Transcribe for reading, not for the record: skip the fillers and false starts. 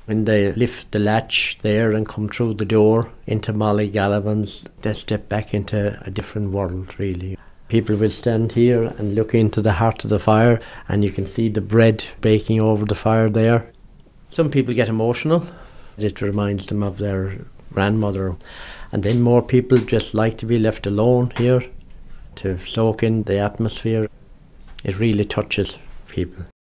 When they lift the latch there and come through the door into Molly Gallivan's, they step back into a different world, really. People will stand here and look into the heart of the fire, and you can see the bread baking over the fire there. Some people get emotional. It reminds them of their grandmother. And then more people just like to be left alone here to soak in the atmosphere. It really touches people.